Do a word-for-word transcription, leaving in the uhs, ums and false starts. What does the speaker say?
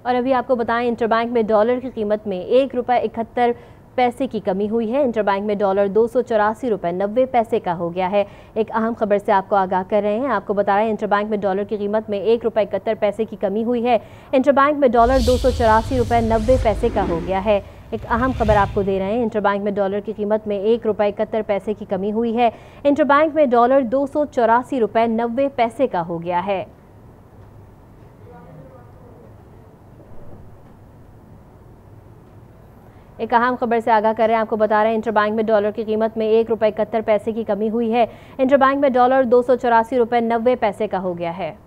और अभी आपको बताएं इंटरबैंक में डॉलर की कीमत में एक रुपये इकहत्तर पैसे की कमी हुई है। इंटरबैंक में डॉलर दो सौ चौरासी रुपये नब्बे पैसे का हो गया है। एक अहम खबर से आपको आगाह कर रहे हैं। आपको बता रहे हैं इंटरबैंक में डॉलर की कीमत में एक रुपये इकहत्तर पैसे की कमी हुई है। इंटरबैंक में डॉलर दो सौ चौरासी रुपये नब्बे पैसे का हो गया है। एक अहम खबर आपको दे रहे हैं। इंटरबैंक में डॉलर की कीमत में एक रुपये इकहत्तर पैसे की कमी हुई है। इंटरबैंक में डॉलर दो सौ चौरासी रुपये नब्बे पैसे का हो गया है। एक अहम खबर से आगाह कर रहे हैं। आपको बता रहे हैं इंटरबैंक में डॉलर की कीमत में एक रुपये इकहत्तर पैसे की कमी हुई है। इंटरबैंक में डॉलर दो सौ चौरासी रुपये नब्बे पैसे का हो गया है।